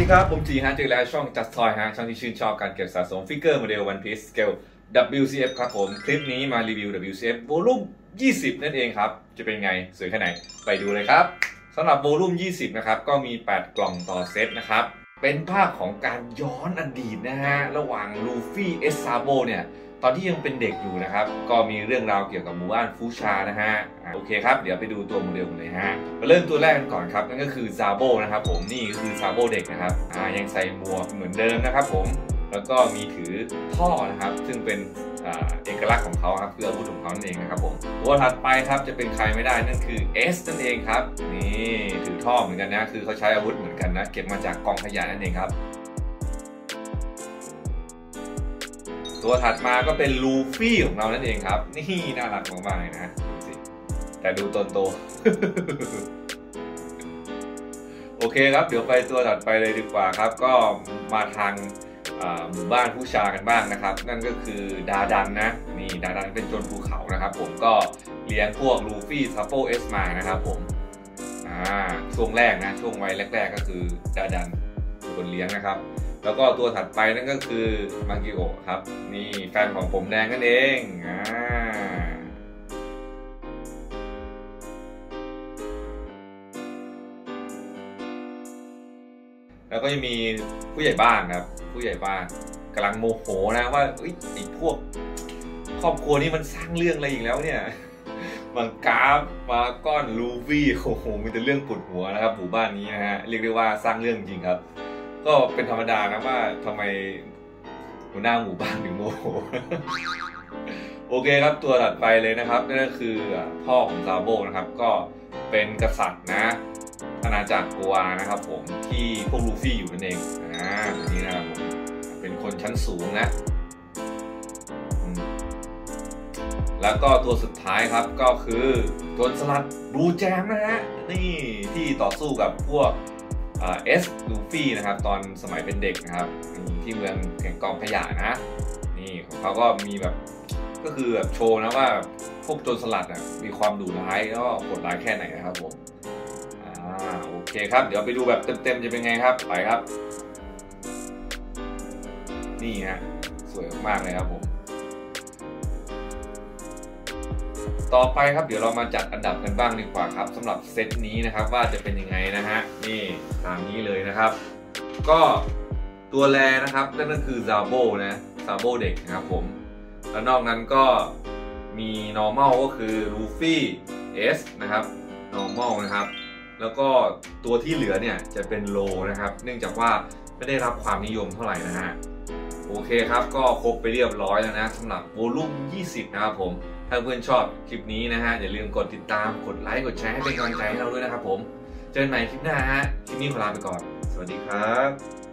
ครับผมจีฮะเจอแล้วช่องจัดทอยฮะช่องที่ชื่นชอบการเก็บสะสมฟิกเกอร์โมเดล One Piece Scale WCF ครับผมคลิปนี้มารีวิว WCF โวลุ่ม20นั่นเองครับจะเป็นไงสวยแค่ไหนไปดูเลยครับสำหรับโวลุ่ม20นะครับก็มี8กล่องต่อเซตนะครับเป็นภาคของการย้อนอดีตนะฮะระหว่างลูฟี่เอสซาโบเนี่ยตอนที่ยังเป็นเด็กอยู่นะครับก็มีเรื่องราวเกี่ยวกับหมู่บ้านฟูชานะฮะโอเคครับเดี๋ยวไปดูตัวโมเดลกันเลยฮะมาเริ่มตัวแรกกันก่อนครับนั่นก็คือซาโบนะครับผมนี่คือซาโบเด็กนะครับยังใส่หมวกเหมือนเดิมนะครับผมแล้วก็มีถือท่อนะครับซึ่งเป็นเอกลักษณ์ของเขาครับคืออาวุธของเขานั่นเองนะครับผมตัวถัดไปครับจะเป็นใครไม่ได้นั่นคือ S นั่นเองครับนี่ถือท่อเหมือนกันนะคือเขาใช้อาวุธเหมือนกันนะเก็บมาจากกองขยะนั่นเองครับตัวถัดมาก็เป็นลูฟี่ของเรานั่นเองครับนี่น่ารักมากๆเลยนะดูสิแต่ดูโตโอเคครับเดี๋ยวไปตัวถัดไปเลยดีกว่าครับก็มาทางหมู่บ้านผู้ชากันบ้างนะครับนั่นก็คือดาดันนะนี่ดาดันเป็นโจรภูเขานะครับผมก็เลี้ยงพวกลูฟี่ซัปโปเอสมานะครับผมช่วงแรกนะช่วงวัยแรกๆก็คือดาดันเป็นคนเลี้ยงนะครับแล้วก็ตัวถัดไปนั่นก็คือมากิโอครับนี่แฟนของผมแดงนั่นเองแล้วก็จะมีผู้ใหญ่บ้านครับผู้ใหญ่บ้านกำลังโมโหนะว่าไอ้พวกครอบครัวนี้มันสร้างเรื่องอะไรอีกแล้วเนี่ยมังกราฟมาก้อนลูฟี่โอ้โหมีแต่เรื่องปวดหัวนะครับหมู่บ้านนี้นะฮะเรียกได้ว่าสร้างเรื่องจริงครับก็เป็นธรรมดานะว่าทำไมหัวหน้าหมู่บ้านถึงโมโหโอเคครับตัวถัดไปเลยนะครับนั่นก็คือพ่อของซาโบนะครับก็เป็นกษัตริย์นะอาณาจักรกัวนะครับผมที่พวกลูฟี่อยู่นั่นเองตัวนี้นะครับผมเป็นคนชั้นสูงนะแล้วก็ตัวสุดท้ายครับก็คือโจรสลัดรูแจมนะฮะนี่ที่ต่อสู้กับพวกเอสลูฟี่นะครับตอนสมัยเป็นเด็กนะครับที่เมืองแห่งกองขยะนะนี่ของเขาก็มีแบบก็คือแบบโชว์นะว่าพวกโจรสลัดมีความดุร้ายแล้วก็โหดร้ายแค่ไหนนะครับผมโอเคครับเดี๋ยวไปดูแบบเต็มๆจะเป็นไงครับไปครับนี่ฮะสวยมากเลยครับผมต่อไปครับเดี๋ยวเรามาจัดอันดับกันบ้างดีกว่าครับสำหรับเซตนี้นะครับว่าจะเป็นยังไงนะฮะนี่ตามนี้เลยนะครับก็ตัวแรนะครับนั่นก็คือซาโบนะซาโบเด็กนะครับผมแล้วนอกนั้นก็มี normal ก็คือลูฟี่ S นะครับ normal นะครับแล้วก็ตัวที่เหลือเนี่ยจะเป็นโลนะครับเนื่องจากว่าไม่ได้รับความนิยมเท่าไหร่นะฮะโอเคครับก็ครบไปเรียบร้อยแล้วนะสำหรับโวลุ่ม20นะครับผมถ้าเพื่อนชอบคลิปนี้นะฮะอย่าลืมกดติดตามกดไลค์กดแชร์ให้เป็นกำลังใจให้เราด้วยนะครับผมเจอกันใหม่คลิปหน้าฮะคลิปนี้ขอลาไปก่อนสวัสดีครับ